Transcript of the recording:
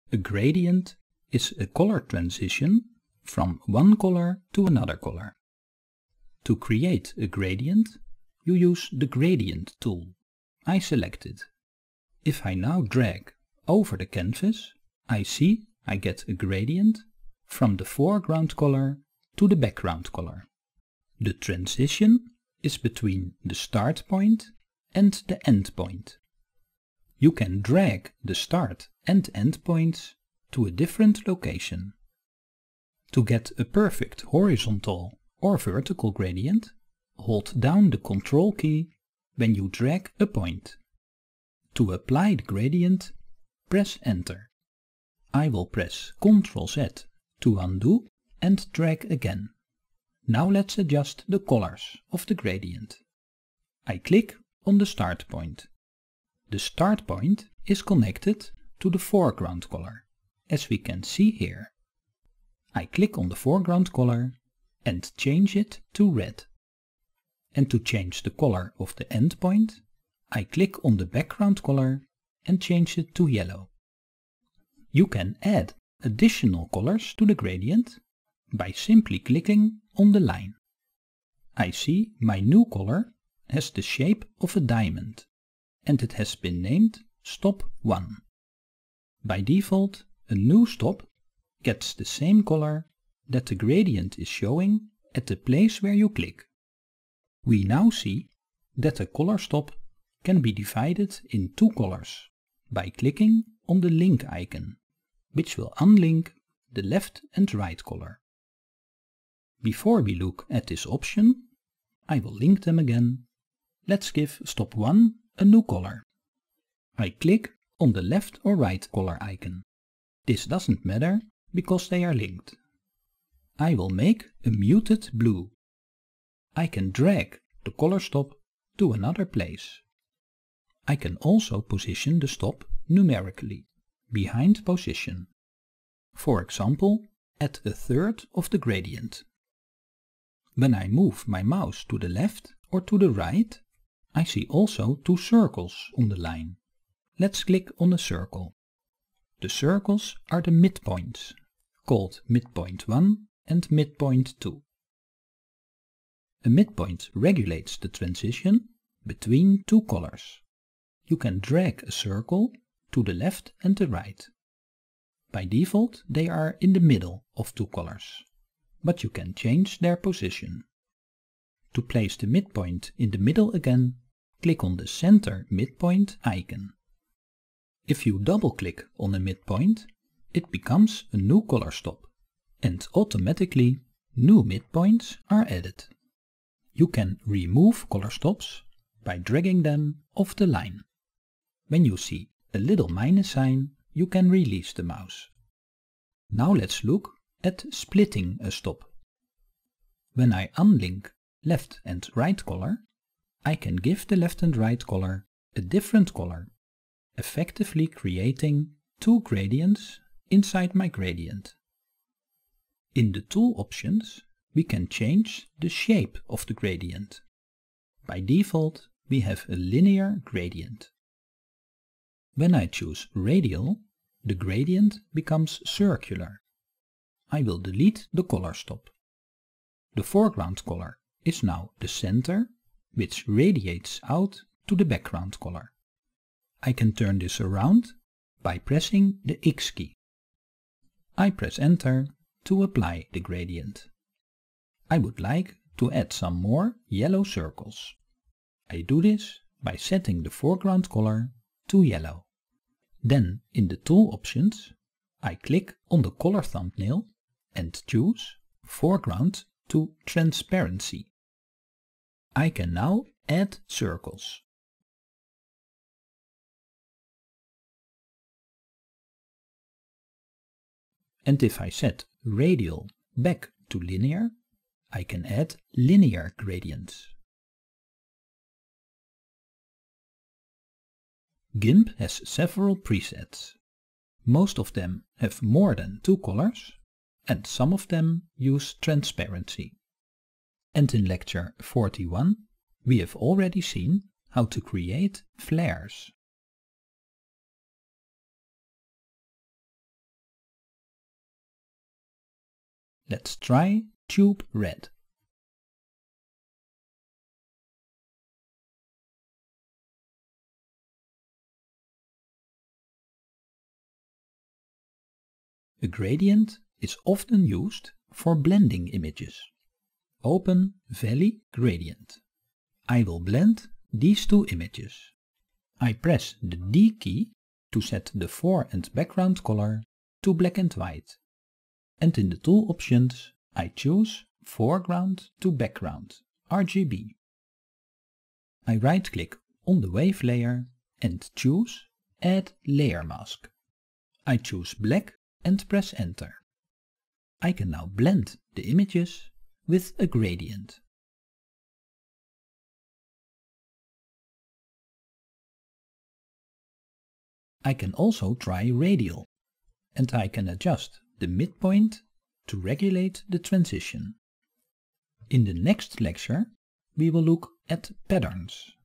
A gradient is a color transition from one color to another color. To create a gradient, you use the gradient tool. I select it. If I now drag over the canvas, I see I get a gradient from the foreground color to the background color. The transition is between the start point and the end point. You can drag the start and end points to a different location. To get a perfect horizontal or vertical gradient, hold down the Ctrl key when you drag a point. To apply the gradient, press Enter. I will press Ctrl Z to undo and drag again. Now let's adjust the colors of the gradient. I click on the start point. The start point is connected to the foreground color, as we can see here. I click on the foreground color and change it to red. And to change the color of the endpoint, I click on the background color and change it to yellow. You can add additional colors to the gradient by simply clicking on the line. I see my new color has the shape of a diamond and it has been named Stop 1. By default, a new stop gets the same color that the gradient is showing at the place where you click. We now see that a color stop can be divided in two colors by clicking on the link icon, which will unlink the left and right color. Before we look at this option, I will link them again. Let's give stop 1 a new color. I click on the left or right color icon. This doesn't matter because they are linked. I will make a muted blue. I can drag the color stop to another place. I can also position the stop numerically, behind position. For example, at a third of the gradient. When I move my mouse to the left or to the right, I see also two circles on the line. Let's click on a circle. The circles are the midpoints, called midpoint 1 and midpoint 2. A midpoint regulates the transition between two colors. You can drag a circle to the left and the right. By default, they are in the middle of two colors, but you can change their position. To place the midpoint in the middle again, click on the center midpoint icon. If you double-click on a midpoint, it becomes a new color stop, and automatically new midpoints are added. You can remove color stops by dragging them off the line. When you see a little minus sign, you can release the mouse. Now let's look at splitting a stop. When I unlink left and right color, I can give the left and right color a different color, effectively creating two gradients inside my gradient. In the tool options, we can change the shape of the gradient. By default, we have a linear gradient. When I choose radial, the gradient becomes circular. I will delete the color stop. The foreground color is now the center, which radiates out to the background color. I can turn this around by pressing the X key. I press Enter to apply the gradient. I would like to add some more yellow circles. I do this by setting the foreground color to yellow. Then in the tool options, I click on the color thumbnail and choose Foreground to Transparency. I can now add circles. And if I set radial back to linear, I can add linear gradients. Gimp has several presets. Most of them have more than two colors, and some of them use transparency. And in lecture 41, we have already seen how to create flares. Let's try Tube Red. A gradient is often used for blending images. Open Valley Gradient. I will blend these two images. I press the D key to set the fore and background color to black and white. And in the tool options I choose foreground to background, RGB. I right click on the wave layer and choose Add Layer Mask. I choose black and press enter. I can now blend the images with a gradient. I can also try radial, and I can adjust the midpoint to regulate the transition. In the next lecture we will look at patterns.